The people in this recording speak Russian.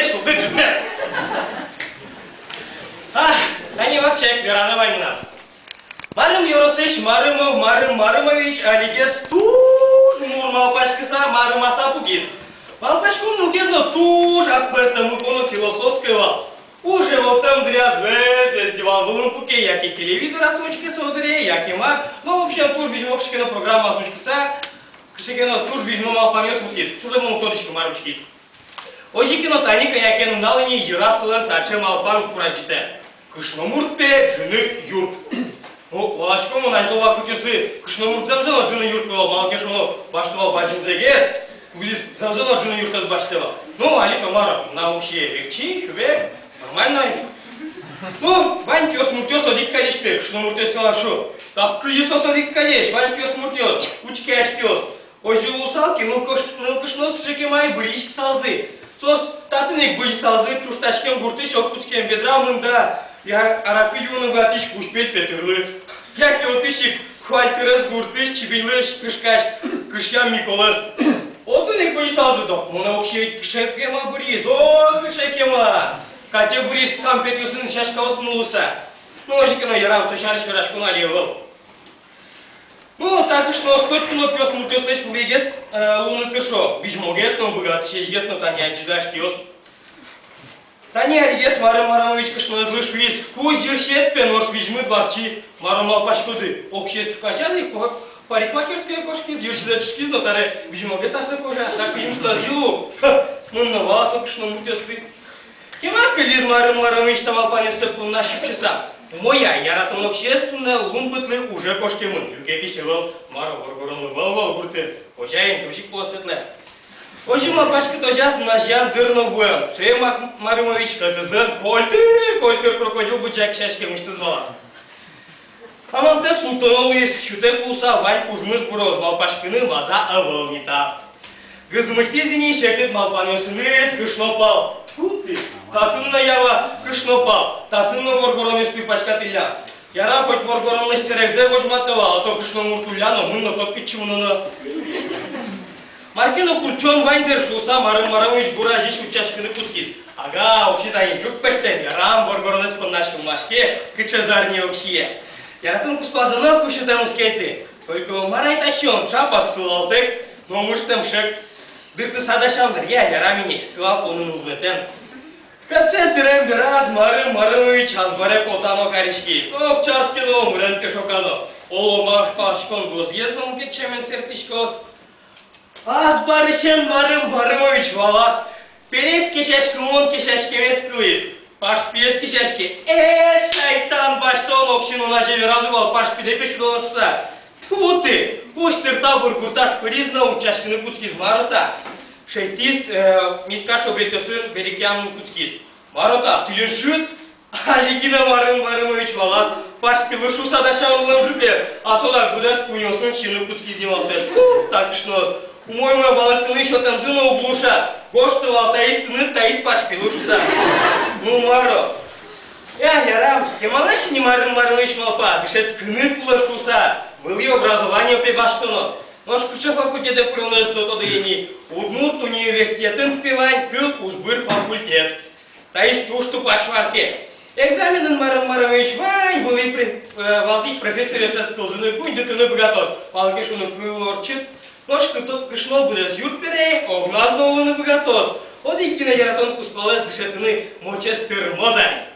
лишь улды джмес. Они вахчек, верана война. Марым Yorosыч, Марымович, Алигес, туж, Мурмал Пашкаса, Марым Асапугис. Малпашку нугезно туж, Аспертаму кону философского. Уже вот там дряз весь диван в лумпуке, яки телевизор осучки содре, яки мар. Ну, в общем, туж вижу на программа осучкаса, кшикено туж вижу мал память мутис, туда мол точка маручки. Ожикино таника якену налани жирастылар таче малпан курачте. Кышномуртпе жыны юрт. Лашко мы начал вакутисы, кышномурт замзала жыны юрт кылал, малкешоно баштывал баджымзегес, кулис замзала жыны юртаз баштывал. Ну, алика мара, на вообще легчи, шубе, нормально. Ну, вань пёс муртёс, одик кадеш пе, кышномуртёс лашу. Так кыжисос одик кадеш, вань пёс муртёс, учкеш пёс. Ожи усалки, ну кышнос шекемай бричк салзы. Сос татынек быж салзы, чушташкен гуртыш, окуткен бедра мында. Я аракы юны гатыш кушпет петырлы. Як йотышик хвальтырыз гуртыш, чибилыш, кышкаш, кышям Миколас. Отынек быж салзы да. Мона окши кышекема буриз, о кышекема. Кате буриз кампет юсын шашкавас мулуса. Ну, ожикено ярам сошарыш верашкуна левел. Ну, так уж, но хоть кино пёс мутёс лишь влигес, луны кышо. Бижмогес, но богат, шешгес, но таня чудаш пёс. Таня алигес, Марымович кышно злыш виз. Куз жиршет пен, ош вижмы дварчи, Марымов пашкуды. Окшес чукачады, парикмахерская кошки, жиршеда чушкиз, но таре бижмогес асы кожа. Так бижмстар зилу. Ну, на вас, кышно мутёс ты. Кема кылиз Марымович там алпанестер на щипчеса. Моя, я ратон общественная, лумбытлы уже кошки мын. Юкети севал, Мара горгоронлы вал гурты. Очаин, тушик полосветле. Очень лапашка тожас на жан дырно буем. Сей Марымович, как зен, кольтыр, крокодил бычак шашке мышты звалас. А мантек султонов есть, шутек пулса, вань кужмыз буроз, лапашкины маза авалнита. Гызмыхтезини шекет малпанесыныз кышнопал. Фу ты! Татынна ява кышнопал, татынна горгоронесты пашкатылля. Яра хоть горгоронесты ревзе вожматывал, а то кышномуртулляно, мынно тот кычымыныны. Маркино курчон вайндер шуса Марымович буражиш учашкыны кускиз. Ага, окшитайын жүк пештен, ярам горгоронес по нашему машке, кычазарни окшие. Яратын куспазына кушетамыз кейти. Только марай тащен, шапак сылалтек, но мыштым шек. Дырты садашамдыр, ярамини, сылал конын узбетен. Кацентерем бераз Марымович азбарек отано каришки. Ок часкино, мренке шокано. Оломаш пашкон гозъездом кетчемен цертишкос. Азбарышен Марымович валас. Пелес кешешки он кешешкемес кылыз. Паш пес кешешки. Шайтан баштон окшин унаже веразывал паш пидепеш удалошса. Тьфу ты! Пусть тырта бургурташ пыризна учашкины куцкиз марота. Шейтис мискаш обретёсын берекямын куцкиз. Марота стилешит, алигина Марымович валас. Паш пилышу садашавылым жупе, а сода гудаш пунёсын шины куцкиз демался. Так шнос. Умойма балыктыны еще там зына углуша. Гоштывал таистыны таист паш пилышуса. Ну, Маро. Ярам, кемалаш не Марымович малпа, кышет кыны пулышуса. Были образование прибаштано. Нож ключа факультета пурылнес до тодыени. Уднут университетын пивань кыл узбыр факультет. Таист тушту пашварке. Экзаменын Марымович вань были валтич профессоре со скылзыны кунь дытыны богатос. Палкиш уны кыл орчит. Нож кышно будет юрт перей, огназно улыны богатос. Одикина яратон куспалес дышетыны мочес тырмозань.